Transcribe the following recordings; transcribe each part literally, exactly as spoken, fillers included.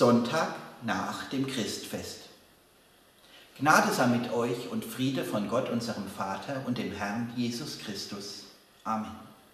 Sonntag nach dem Christfest. Gnade sei mit euch und Friede von Gott, unserem Vater und dem Herrn Jesus Christus. Amen.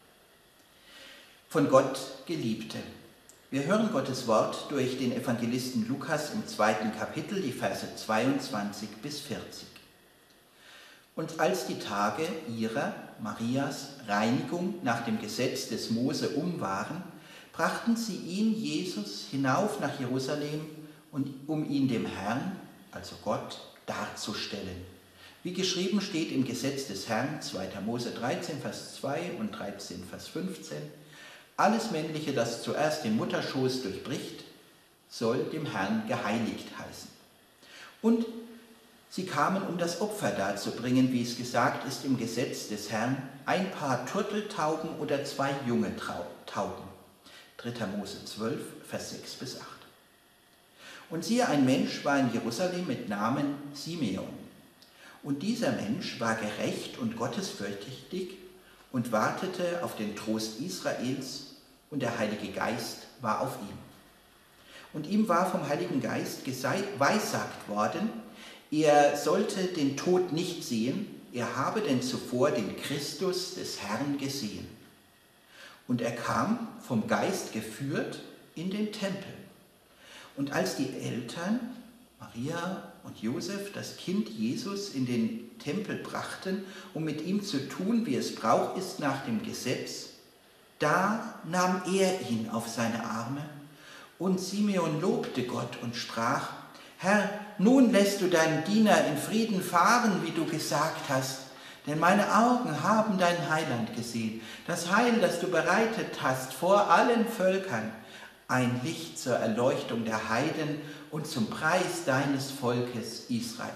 Von Gott Geliebte. Wir hören Gottes Wort durch den Evangelisten Lukas im zweiten Kapitel, die Verse zweiundzwanzig bis vierzig. Und als die Tage ihrer, Marias, Reinigung nach dem Gesetz des Mose um waren, brachten sie ihn, Jesus, hinauf nach Jerusalem, und, um ihn dem Herrn, also Gott, darzustellen. Wie geschrieben steht im Gesetz des Herrn, zweiter Mose dreizehn, Vers zwei und dreizehn, Vers fünfzehn, alles Männliche, das zuerst den Mutterschoß durchbricht, soll dem Herrn geheiligt heißen. Und sie kamen, um das Opfer darzubringen, wie es gesagt ist im Gesetz des Herrn, ein Paar Turteltauben oder zwei junge Tauben. dritter Mose zwölf, Vers sechs bis acht. Und siehe, ein Mensch war in Jerusalem mit Namen Simeon. Und dieser Mensch war gerecht und gottesfürchtig und wartete auf den Trost Israels, und der Heilige Geist war auf ihm. Und ihm war vom Heiligen Geist geweissagt worden, er sollte den Tod nicht sehen, er habe denn zuvor den Christus des Herrn gesehen. Und er kam, vom Geist geführt, in den Tempel. Und als die Eltern, Maria und Josef, das Kind Jesus in den Tempel brachten, um mit ihm zu tun, wie es Brauch ist nach dem Gesetz, da nahm er ihn auf seine Arme, und Simeon lobte Gott und sprach: Herr, nun lässt du deinen Diener in Frieden fahren, wie du gesagt hast, denn meine Augen haben dein Heiland gesehen, das Heil, das du bereitet hast vor allen Völkern, ein Licht zur Erleuchtung der Heiden und zum Preis deines Volkes Israel.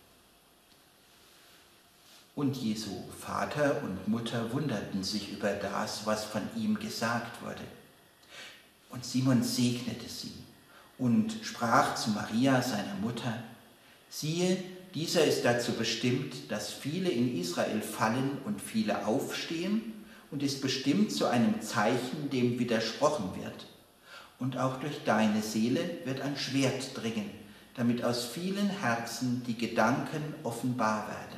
Und Jesu Vater und Mutter wunderten sich über das, was von ihm gesagt wurde. Und Simon segnete sie und sprach zu Maria, seiner Mutter: Siehe, dieser ist dazu bestimmt, dass viele in Israel fallen und viele aufstehen, und ist bestimmt zu einem Zeichen, dem widersprochen wird. Und auch durch deine Seele wird ein Schwert dringen, damit aus vielen Herzen die Gedanken offenbar werden.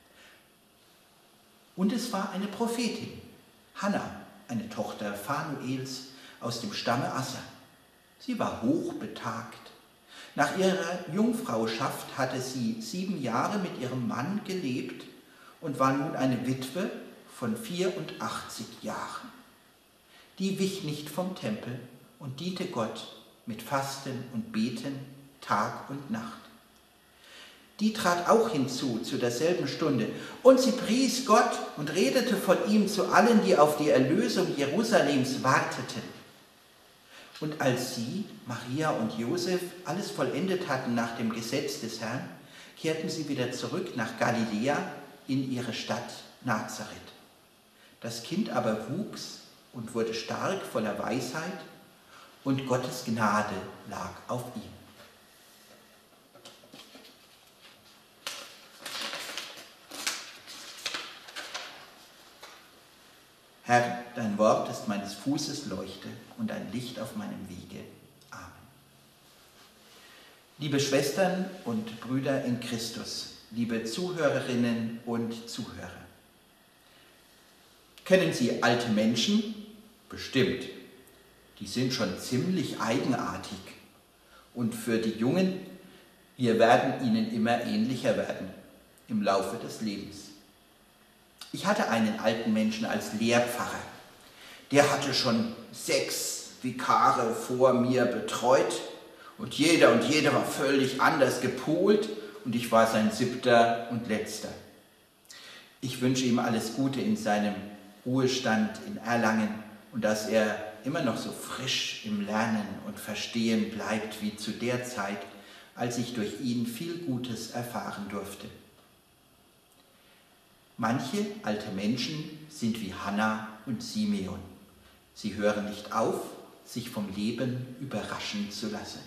Und es war eine Prophetin, Hannah, eine Tochter Phanuels aus dem Stamme Asser. Sie war hochbetagt. Nach ihrer Jungfrauschaft hatte sie sieben Jahre mit ihrem Mann gelebt und war nun eine Witwe von vierundachtzig Jahren. Die wich nicht vom Tempel und diente Gott mit Fasten und Beten Tag und Nacht. Die trat auch hinzu zu derselben Stunde, und sie pries Gott und redete von ihm zu allen, die auf die Erlösung Jerusalems warteten. Und als sie, Maria und Josef, alles vollendet hatten nach dem Gesetz des Herrn, kehrten sie wieder zurück nach Galiläa in ihre Stadt Nazareth. Das Kind aber wuchs und wurde stark voller Weisheit, und Gottes Gnade lag auf ihm. Herr, dein Wort ist meines Fußes Leuchte und ein Licht auf meinem Wege. Amen. Liebe Schwestern und Brüder in Christus, liebe Zuhörerinnen und Zuhörer. Kennen Sie alte Menschen? Bestimmt. Die sind schon ziemlich eigenartig. Und für die Jungen, wir werden ihnen immer ähnlicher werden im Laufe des Lebens. Ich hatte einen alten Menschen als Lehrpfarrer. Der hatte schon sechs Vikare vor mir betreut und jeder und jeder war völlig anders gepolt und ich war sein siebter und letzter. Ich wünsche ihm alles Gute in seinem Ruhestand in Erlangen und dass er immer noch so frisch im Lernen und Verstehen bleibt wie zu der Zeit, als ich durch ihn viel Gutes erfahren durfte. Manche alte Menschen sind wie Hannah und Simeon. Sie hören nicht auf, sich vom Leben überraschen zu lassen.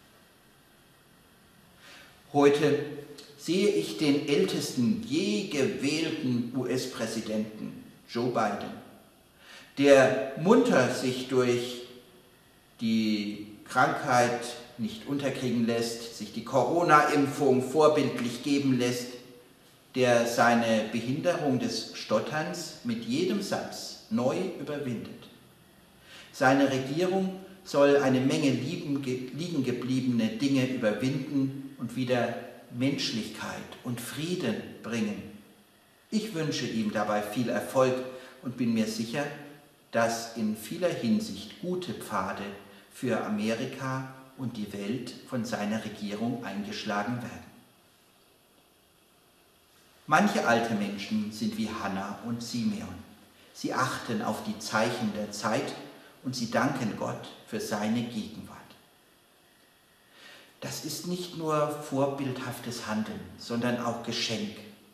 Heute sehe ich den ältesten je gewählten U S-Präsidenten, Joe Biden, der munter sich durch die Krankheit nicht unterkriegen lässt, sich die Corona-Impfung vorbildlich geben lässt, der seine Behinderung des Stotterns mit jedem Satz neu überwindet. Seine Regierung soll eine Menge liegen gebliebene Dinge überwinden und wieder Menschlichkeit und Frieden bringen. Ich wünsche ihm dabei viel Erfolg und bin mir sicher, dass in vieler Hinsicht gute Pfade für Amerika und die Welt von seiner Regierung eingeschlagen werden. Manche alte Menschen sind wie Hannah und Simeon. Sie achten auf die Zeichen der Zeit und sie danken Gott für seine Gegenwart. Das ist nicht nur vorbildhaftes Handeln, sondern auch Geschenk.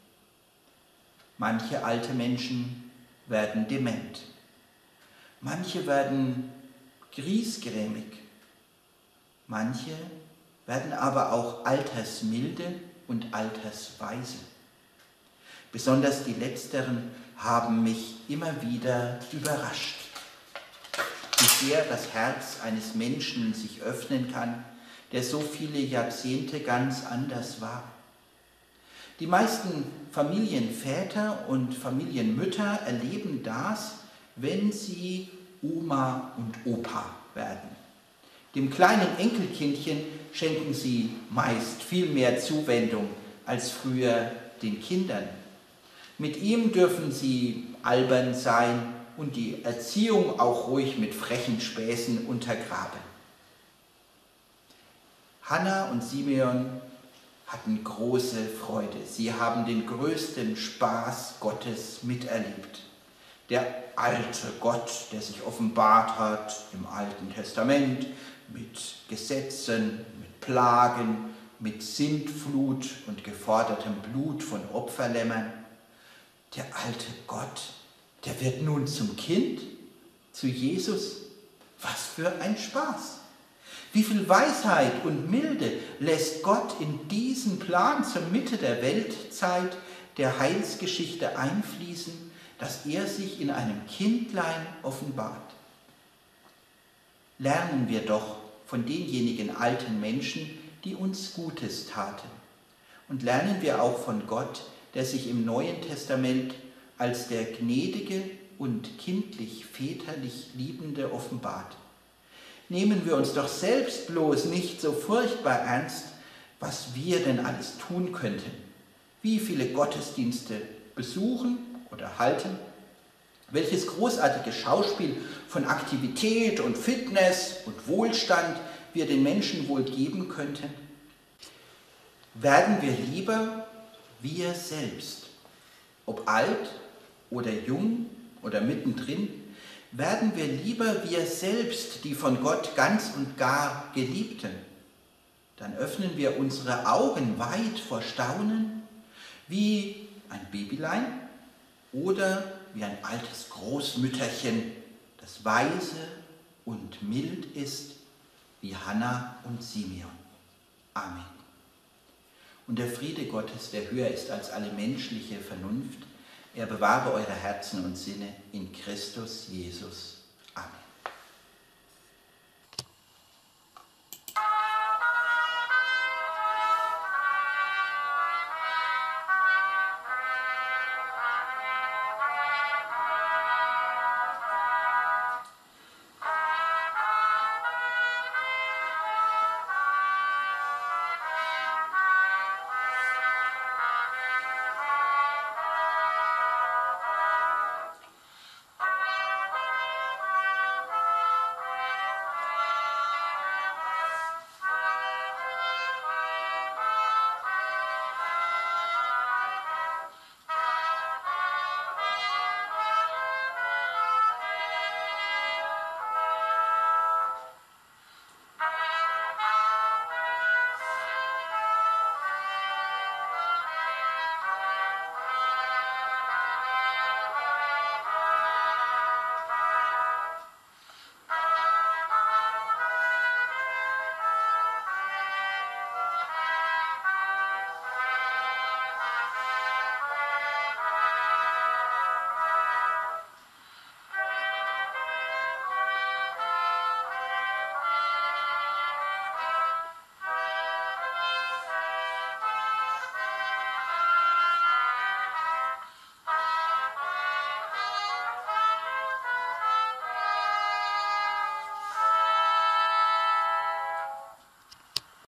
Manche alte Menschen werden dement. Manche werden griesgrämig. Manche werden aber auch altersmilde und altersweise. Besonders die Letzteren haben mich immer wieder überrascht, wie sehr das Herz eines Menschen sich öffnen kann, der so viele Jahrzehnte ganz anders war. Die meisten Familienväter und Familienmütter erleben das, wenn sie Oma und Opa werden. Dem kleinen Enkelkindchen schenken sie meist viel mehr Zuwendung als früher den Kindern. Mit ihm dürfen sie albern sein und die Erziehung auch ruhig mit frechen Späßen untergraben. Hannah und Simeon hatten große Freude. Sie haben den größten Spaß Gottes miterlebt. Der alte Gott, der sich offenbart hat im Alten Testament mit Gesetzen, mit Plagen, mit Sintflut und gefordertem Blut von Opferlämmern. Der alte Gott, der wird nun zum Kind, zu Jesus. Was für ein Spaß! Wie viel Weisheit und Milde lässt Gott in diesen Plan zur Mitte der Weltzeit der Heilsgeschichte einfließen, dass er sich in einem Kindlein offenbart. Lernen wir doch von denjenigen alten Menschen, die uns Gutes taten. Und lernen wir auch von Gott, der sich im Neuen Testament als der gnädige und kindlich väterlich Liebende offenbart. Nehmen wir uns doch selbst bloß nicht so furchtbar ernst, was wir denn alles tun könnten. Wie viele Gottesdienste besuchen oder halten, welches großartige Schauspiel von Aktivität und Fitness und Wohlstand wir den Menschen wohl geben könnten. Werden wir lieber wir selbst, ob alt oder jung oder mittendrin, werden wir lieber wir selbst, die von Gott ganz und gar Geliebten, dann öffnen wir unsere Augen weit vor Staunen, wie ein Babylein oder wie ein altes Großmütterchen, das weise und mild ist, wie Hannah und Simeon. Amen. Und der Friede Gottes, der höher ist als alle menschliche Vernunft, er bewahre eure Herzen und Sinne in Christus Jesus,